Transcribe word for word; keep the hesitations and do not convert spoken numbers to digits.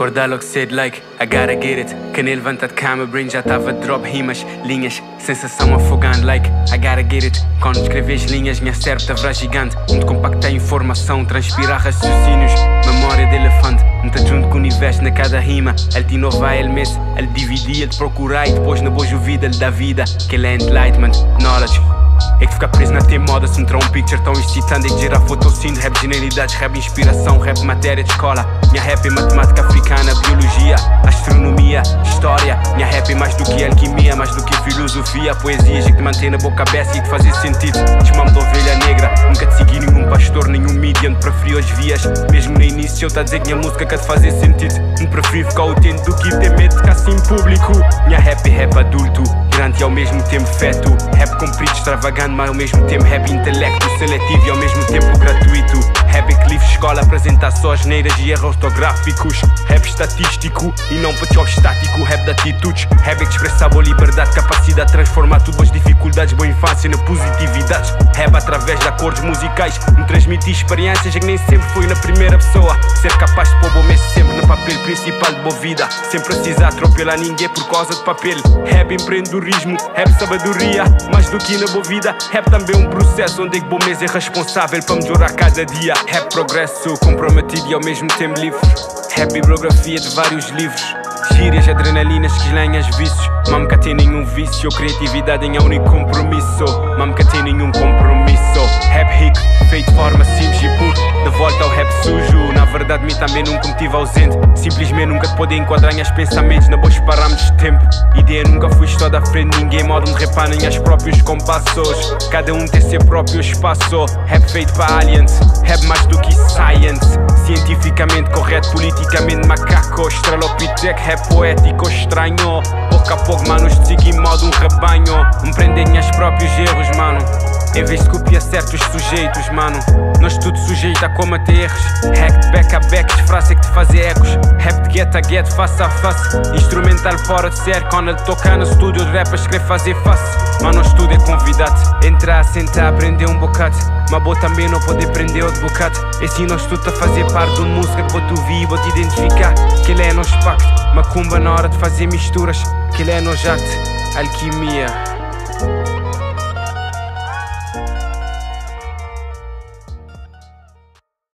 recordar logo cedo, like I gotta get it. Canei levanta de cama, brain já tava drop rimas, linhas, sensação afogante, like I gotta get it. Quando escreves linhas, minha cérebro tava gigante. Onde compactei informação, transpirar raciocínios, memória de elefante. Não junto com o universo na cada rima. Ele te inova, ele mece, ele dividia, ele procura e depois na boa vida ele dá vida. Que ele é enlightenment, knowledge. É que ficar preso na T-moda se me traz um picture tão excitante. É que gera fotossíntese, rap genialidades, rap inspiração, rap matéria de escola. Minha rap é matemática africana, biologia, astronomia, história. Minha rap é mais do que alquimia, mais do que filosofia, poesia. Que te mantém na boca aberta e te fazer sentido. Chamam-me de ovelha negra, nunca te segui nenhum pastor, nenhum medium. Preferi as vias, mesmo no início eu tá a dizer que minha música quer te fazer sentido. Me prefiro ficar autêntico do que ter medo de ficar assim público. Minha rap é rap adulto, grande e ao mesmo tempo feto. Rap comprido, extravagante, mas ao mesmo tempo rap intelecto, seletivo e ao mesmo tempo gratuito. Rap é que livre escola apresenta só asneiras e erros ortográficos. Rap estatístico e não job estático. Rap de atitudes, rap é que expressa a boa liberdade, capacidade de transformar tudo as dificuldades, boa infância na positividade. Rap através de acordes musicais, me transmitir experiências que nem sempre foi na primeira pessoa. Ser capaz de pôr bom mês sempre no papel principal de boa vida, sem precisar atropelar ninguém por causa de papel. Rap empreendedorismo, rap sabedoria, mais do que na boa vida. Rap também é um processo onde é que bom mês é responsável para melhorar cada dia. Rap progresso, comprometido e ao mesmo tempo livre. Rap bibliografia de vários livros, gírias, adrenalinas, lenhas, vícios. Mas nunca tem nenhum vício, criatividade em único compromisso. Mas nunca tem nenhum compromisso. Rap rico, feito de forma simples e puro, de volta ao rap sujo. Na verdade mim também nunca me tive ausente. Simplesmente nunca te pode enquadrar em as pensamentos na bons parâmetros de tempo. Ideia nunca fui estou da frente de ninguém, modo de repar nem as próprios compassos. Cada um tem seu próprio espaço. Rap feito para aliens, rap mais do que science. Cientificamente correto, politicamente macaco. Estrelopitec, rap poético estranho. Pouco a pouco, manos, te sigo em modo um rebanho. Me prendem aos próprios erros, mano. Em vez de copiar certos sujeitos, mano. Nós tudo sujeito a cometer erros. Hack de back a back, disfraça que te fazem ecos. Rap de get a get, face a face. Instrumental fora de série, quando ele toca no estúdio de rap a escrever fazer face. Mano, o estúdio é convidado. Entrar, sentar, aprender um bocado. Mas vou também não poder prender outro bocado. Ensina-nos tudo a fazer parte de uma música que vou te ouvir e vou te identificar. Que ele é nos pacto, macumba na hora de fazer misturas. Que ele é nos arte, alquimia.